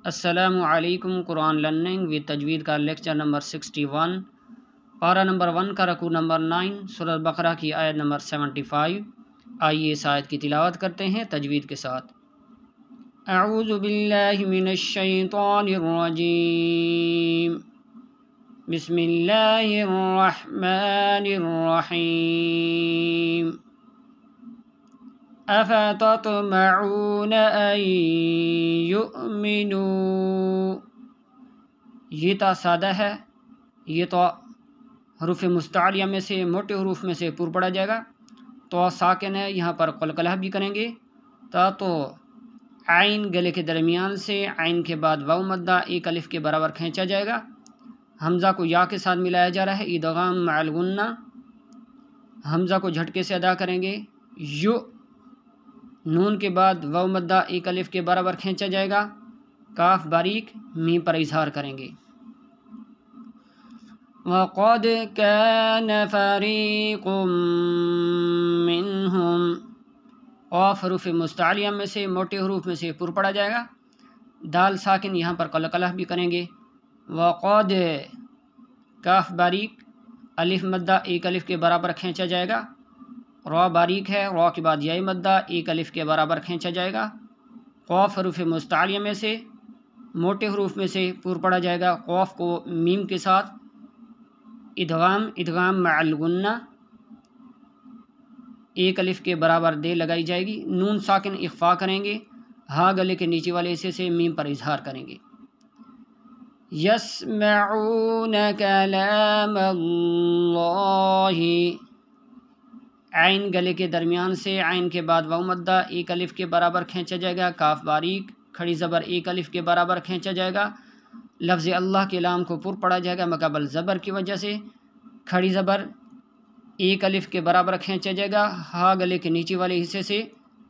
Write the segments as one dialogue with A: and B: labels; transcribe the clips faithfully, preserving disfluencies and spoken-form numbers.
A: السلام علیکم۔ قرآن learning with تجوید کا لیکچر نمبر سکسٹی ون، پارہ نمبر ون کا رکوع نمبر نائن، سورۃ بقرہ کی آیت نمبر سیونٹی فائیو۔ آئیے اس آیت کی تلاوت کرتے ہیں تجوید کے ساتھ۔ اعوذ باللہ من الشیطان الرجیم، بسم اللہ الرحمن الرحیم۔ افتطمعون ان یؤمنوا، یہ تا سادہ ہے، یہ تو حروف مستعلیہ میں سے موٹے حروف میں سے پر پڑا جائے گا۔ تو ساکن ہے، یہاں پر قلقلہ بھی کریں گے۔ تا تو عین گلے کے درمیان سے عین کے بعد واو مدہ ایک الف کے برابر کھینچا جائے گا۔ حمزہ کو یا کے ساتھ ملایا جا رہا ہے، ادغام مع الغنہ۔ حمزہ کو جھٹکے سے ادا کریں گے۔ یو، نون کے بعد واو مدہ ایک الف کے برابر کھینچا جائے گا۔ کاف باریک، میم پر اظہار کریں گے۔ وَقَدْ كَانَ فَرِيقٌ مِّنْهُمْ، قاف حروف مستعلیہ میں سے موٹے حروف میں سے پر پڑا جائے گا۔ دال ساکن، یہاں پر قلقلہ بھی کریں گے۔ وَقَدْ، کاف باریک، الف مدہ ایک الف کے برابر کھینچا جائے گا۔ را باریک ہے، را کے بعد یا مدہ ایک الف کے برابر کھینچا جائے گا۔ قاف حروف مستعلیہ میں سے موٹے حروف میں سے پر پڑا جائے گا۔ قاف کو میم کے ساتھ ادغام، ادغام مع الغنہ، ایک الف کے برابر دے لگائی جائے گی۔ نون ساکن اخفا کریں گے، ہاں گلے کے نیچے والے حصے سے میم پر اظہار کریں گے۔ یسمعون کلام اللہ، عین گلے کے درمیان سے عین کے بعد واو مدہ ایک الف کے برابر کھینچا جائے گا۔ کاف باریک، کھڑی زبر ایک الف کے برابر کھینچا جائے گا۔ لفظ اللہ کے لام کو پر پڑا جائے گا مقابل زبر کی وجہ سے، کھڑی زبر ایک الف کے برابر کھینچا جائے گا، ہا گلے کے نیچے والے حصے سے۔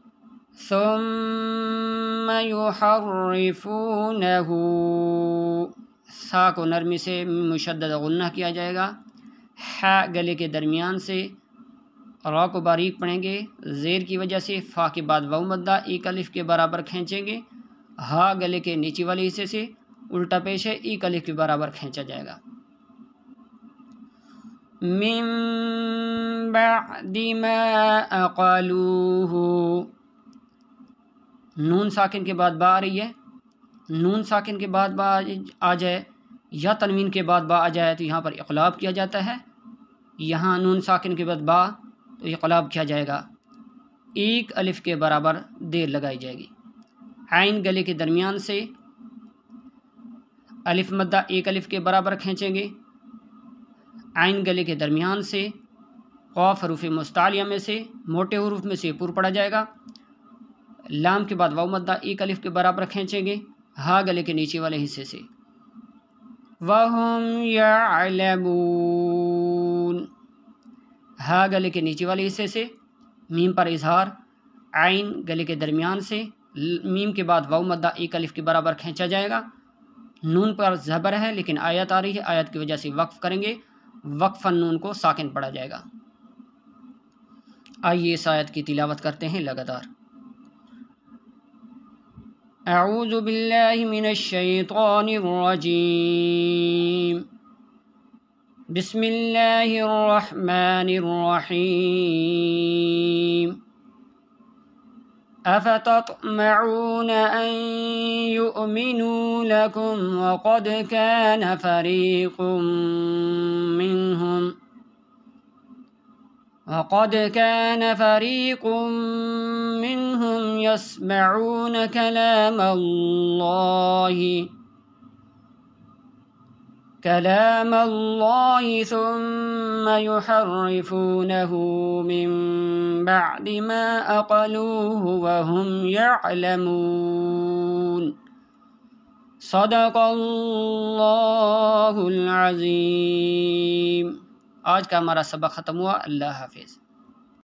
A: ثم یحرفونہ، سا کو نرمی سے مشدد غنہ کیا جائے گا۔ ہا گلے کے درمیان سے، را کو باریک پڑھیں گے زیر کی وجہ سے۔ فا کے بعد واو مدہ ایک الف کے برابر کھینچیں گے، ہا گلے کے نیچے والے حصے سے الٹا پیش ہے، ایک الف کے برابر کھینچا جائے گا۔ من بعد ما اقلوہ، نون ساکن کے بعد با آ رہی ہے۔ نون ساکن کے بعد با آ جائے یا تنوین کے بعد با آ جائے تو یہاں پر اقلاب کیا جاتا ہے۔ یہاں نون ساکن کے بعد با تو اقلاب کیا جائے گا، ایک الف کے برابر دیر لگائی جائے گی۔ عین گلے کے درمیان سے الف مدہ ایک الف کے برابر کھینچیں گے۔ عین گلے کے درمیان سے قاف حروف مستعلیہ میں سے موٹے حروف میں سے پر پڑا جائے گا۔ لام کے بعد واو مدہ ایک الف کے برابر کھینچیں گے، ہا گلے کے نیچے والے حصے سے۔ وَهُمْ يَعْلَمُونَ، ہا گلے کے نیچے والے حصے سے میم پر اظہار۔ عین گلے کے درمیان سے میم کے بعد واو مدہ ایک الف کے برابر کھینچا جائے گا۔ نون پر زبر ہے لیکن آیت آ رہی ہے، آیت کی وجہ سے وقف کریں گے، وقفاً نون کو ساکن پڑھا جائے گا۔ آئیے اس آیت کی تلاوت کرتے ہیں لگاتار۔ اعوذ باللہ من الشیطان الرجیم، بسم اللہ الرحمن الرحیم۔ افتطمعون ان یؤمنوا لکم وقد کان فریق منہم وقد كان فريق منهم يسمعون كلام الله كلام الله ثم يحرفونه من بعد ما عقلوه وهم يعلمون۔ صدق اللہ العظیم۔ آج کا ہمارا سبق ختم ہوا۔ اللہ حافظ۔